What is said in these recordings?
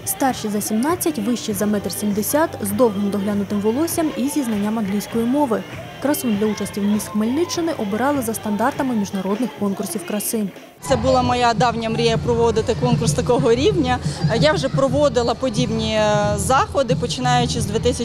Старші за 17, вищі за 1,70 м, з довгим доглянутим волоссям і зі знанням англійської мови. Красунь для участі в «Міс Хмельниччини» обирали за стандартами міжнародних конкурсів краси. Це була моя давня мрія проводити конкурс такого рівня. Я вже проводила подібні заходи, починаючи з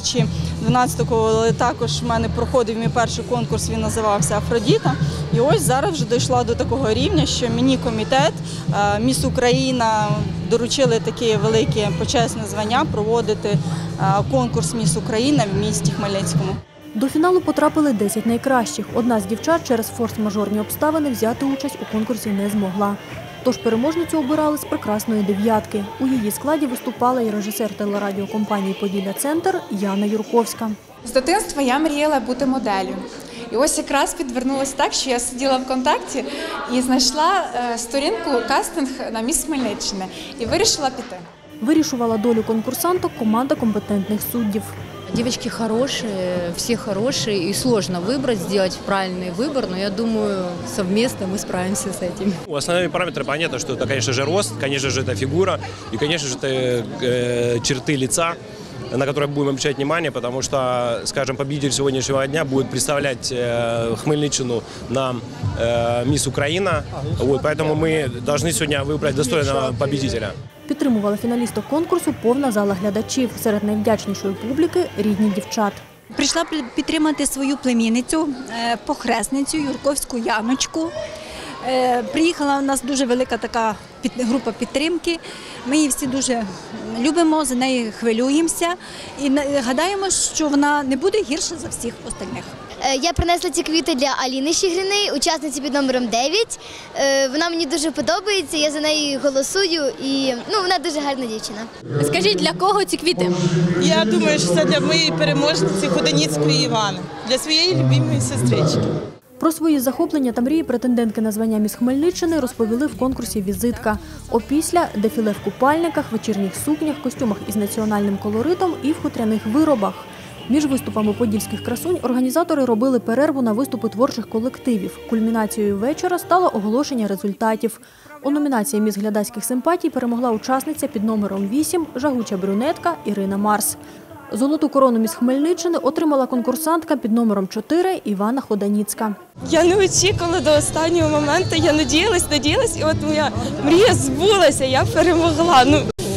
2012-го, але також в мене проходив мій перший конкурс, він називався «Афродіта». І ось зараз вже дійшла до такого рівня, що мені комітет «Міс Україна» доручили таке велике почесне звання проводити конкурс «Міс Україна» в місті Хмельницькому. До фіналу потрапили 10 найкращих. Одна з дівчат через форс-мажорні обставини взяти участь у конкурсі не змогла. Тож переможницю обирали з прекрасної дев'ятки. У її складі виступала і режисер телерадіокомпанії «Поділля-Центр» Яна Юрковська. З дитинства я мріяла бути моделлю. І ось якраз підвернулося так, що я сиділа ВКонтакті і знайшла сторінку «Кастинг на Міс Хмельниччини» і вирішила піти. Вирішувала долю конкурсанток команда компетентних суддів. Девочки хорошие, все хорошие, и сложно выбрать, сделать правильный выбор, но я думаю, совместно мы справимся с этим. Основными параметрами понятно, что это, конечно же, рост, конечно же, это фигура и, конечно же, это черты лица, на которые будем обращать внимание, потому что, скажем, победитель сегодняшнего дня будет представлять Хмельниччину на «Мисс Украина», поэтому мы должны сегодня выбрать достойного победителя. Підтримувала фіналісток конкурсу повна зала глядачів. Серед найвдячнішої публіки – рідні дівчат. Прийшла підтримати свою племінницю, похресницю Юрковську Яночку. Приїхала у нас дуже велика така група підтримки. Ми її всі дуже любимо, за нею хвилюємося і гадаємо, що вона не буде гірша за всіх остальних. Я принесла ці квіти для Аліни Щегрини, учасниці під номером 9. Вона мені дуже подобається, я за неї голосую і вона дуже гарна дівчина. Скажіть, для кого ці квіти? Я думаю, що це для моєї переможниці Ходоніцької Івани, для своєї любимої сестрички. Про свої захоплення та мрії претендентки на звання «Міс Хмельниччини» розповіли в конкурсі «Візитка». Опісля – дефіле в купальниках, вечірніх сукнях, костюмах із національним колоритом і в хутряних виробах. Між виступами подільських красунь організатори робили перерву на виступи творчих колективів. Кульмінацією вечора стало оголошення результатів. У номінації «Міс глядацьких симпатій» перемогла учасниця під номером 8 «Жагуча брюнетка» Ірина Марс. Золоту корону «Міс Хмельниччини» отримала конкурсантка під номером 4 Івана Ходоніцька. Я не очікувала до останнього моменту, я надіялась, і от моя мрія збулася, я перемогла.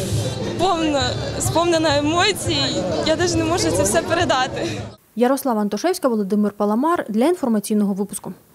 Сповнена емоцій, я навіть не можу це все передати. Ярослава Антошевська, Володимир Паламар для інформаційного випуску.